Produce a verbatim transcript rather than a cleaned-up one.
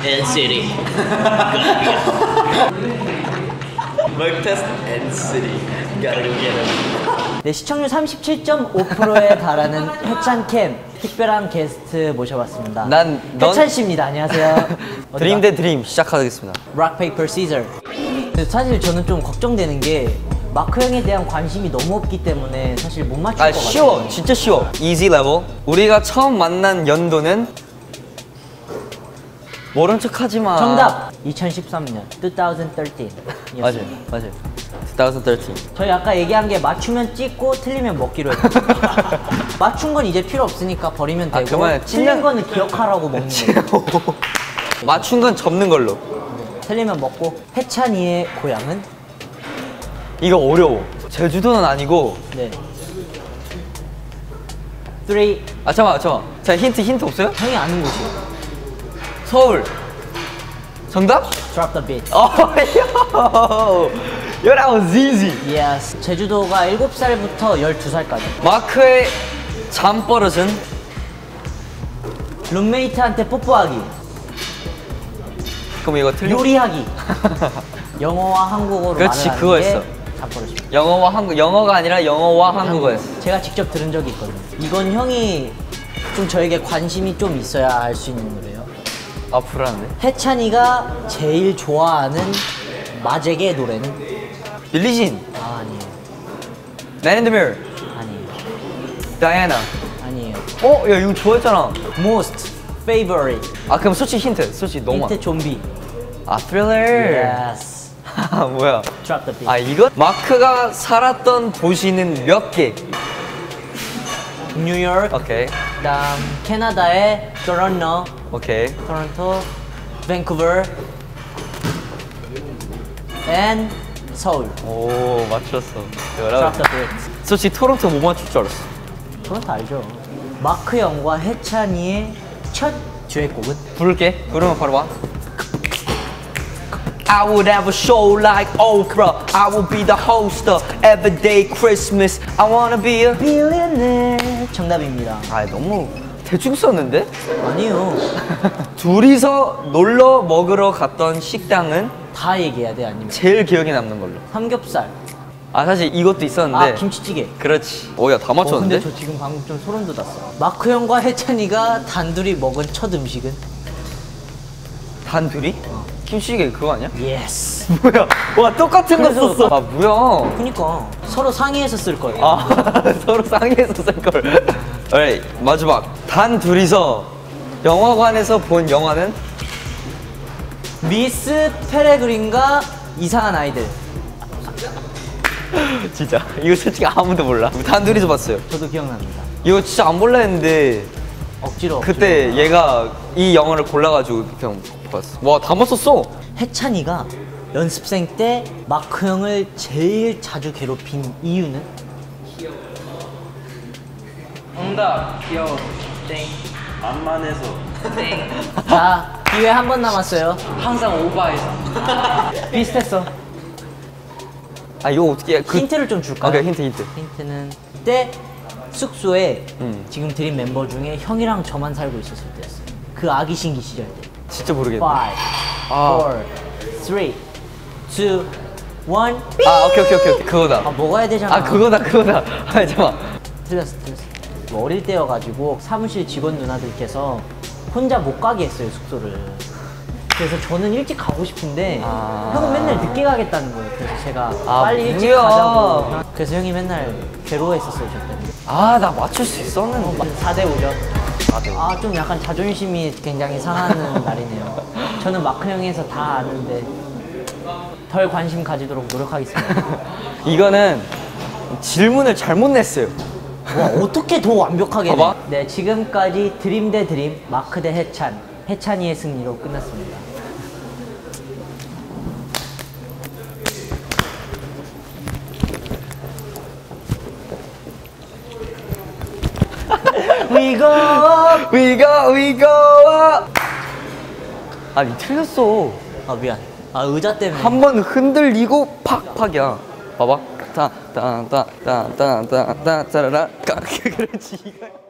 N-City. Mic test N-City. Gotta go get him. 네, 시청률 삼십칠 점 오 퍼센트에 달하는 해찬캠 특별한 게스트 모셔봤습니다. 난 넌... 해찬 씨입니다. 안녕하세요. 드림 대 드림 시작하겠습니다. Rock, paper, scissors. 사실 저는 좀 걱정되는 게 마크 형에 대한 관심이 너무 없기 때문에 사실 못 맞출 아, 것 같아요. 쉬워, 진짜 쉬워. easy level. 우리가 처음 만난 연도는 모른 척하지 마. 정답. 이천십삼 년 이천십삼. 맞아요, 맞아요. 이천십삼. 저희 아까 얘기한 게 맞추면 찍고 틀리면 먹기로 했거든요. 맞춘 건 이제 필요 없으니까 버리면 되고 아, 그만, 틀린 찔려... 거는 기억하라고 먹는 거예요. 맞춘 건 접는 걸로. 네. 틀리면 먹고. 해찬이의 고향은? 이거 어려워. 제주도는 아니고. 네. 쓰리. 아 잠깐만 잠깐만. 자 힌트 힌트 없어요? 형이 아는 곳이요. 서울. 정답? Drop the beat. Oh, yo, that was easy. Yes. 제주도가 일곱 살부터 열두 살까지. 마크의 잠버릇은? 룸메이트한테 뽀뽀하기. 그럼 이거 틀려? 요리하기. 영어와 한국어로 그렇지, 말을 그거였어. 잠버릇입니다. 영어와 한국 영어가 아니라 영어와 한국어였어. 제가 직접 들은 적이 있거든요. 이건 형이 좀 저에게 관심이 좀 있어야 할 수 있는 노래예요. 아 불안한데? 해찬이가 제일 좋아하는 마잭의 노래는? 빌리진. 아 아니에요. Man in the Mirror. 아니에요. Diana. 아니에요. 어? 야 이거 좋아했잖아. Most favorite. 아 그럼 솔직히 힌트. 솔직히 너무 힌트 좀비. 아 Thriller. Yes. 뭐야? Drop the beat. 아 이거? 마크가 살았던 도시는 몇 개? 뉴욕. 오케이. 그다음 캐나다의 토론토. 오케이. 토론토, 밴쿠버, and 서울. 오 맞췄어. Drop the beat. 솔직히 토론토 못 맞출 줄 알았어. 토론토 알죠? 마크 형과 해찬이의 첫 듀엣곡은? 부를게. 부르면 바로 와. I would have a show like Oprah. I will be the host of Everyday Christmas. I wanna be a billionaire. 정답입니다. 아 너무 대충 썼는데? 아니요. 둘이서 놀러 먹으러 갔던 식당은? 다 얘기해야 돼 아니면? 제일 기억에 남는 걸로. 삼겹살. 아 사실 이것도 있었는데. 아 김치찌개. 그렇지. 오야 다 맞췄는데? 어, 근데 저 지금 방금 좀 소름 돋았어. 마크 형과 해찬이가 단둘이 먹은 첫 음식은? 단둘이? 어. 김치찌개 그거 아니야? 예스. 뭐야? 와 똑같은 거 썼어. 아 뭐야? 그니까 서로 상의해서 쓸 거예요. 아 서로 상의해서 쓸 걸. alright 마지막. 단 둘이서 영화관에서 본 영화는? 미스 페레그린과 이상한 아이들. 진짜 이거 솔직히 아무도 몰라. 단 둘이서 봤어요. 저도 기억납니다. 이거 진짜 안 볼라 했는데 억지로 그때 억지로. 얘가 이 영화를 골라가지고 그냥 봤어. 와 다 맞췄어. 해찬이가 연습생 때 마크 형을 제일 자주 괴롭힌 이유는? 정답. 귀여워. 땡. 만만해서. 땡. 자 기회 한 번 남았어요. 항상 오바해서. 비슷했어. 아 이거 어떻게 해? 그... 힌트를 좀 줄까요? 오케이 힌트 힌트. 힌트는 그때 숙소에 음. 지금 지금 드림 멤버 중에 형이랑 저만 살고 있었을 때였어요. 그 아기신기 시절 때. 진짜 모르겠네. five, 아. four, three, two, one. 아 오케이 오케이 오케이 그거다. 아 먹어야 되잖아. 아 그거다 그거다. 아 잠깐. 틀렸어 틀렸어. 어릴 때여가지고 사무실 직원 누나들께서 혼자 못 가게 했어요 숙소를. 그래서 저는 일찍 가고 싶은데 아... 형은 맨날 늦게 가겠다는 거예요. 그래서 제가 아, 빨리 일찍 뭐야. 가자고. 그래서 형이 맨날 괴로워했었어요 저 때문에. 아 나 맞출 수 있었는데. 어, 사 대 오죠. 사 대 오. 아 좀 약간 자존심이 굉장히 상하는 날이네요. 저는 마크 형에서 다 아는데 덜 관심 가지도록 노력하겠습니다. 이거는 질문을 잘못 냈어요. 와 어떻게 더 완벽하게 봐봐. 네. 네 지금까지 드림 대 드림 마크 대 해찬 해찬이의 승리로 끝났습니다. We go up. We go we go up. 아니 틀렸어. 아 미안. 아 의자 때문에. 한 번 흔들리고 팍팍이야. 봐봐. 따따따따따따따따따따라라. 그렇지.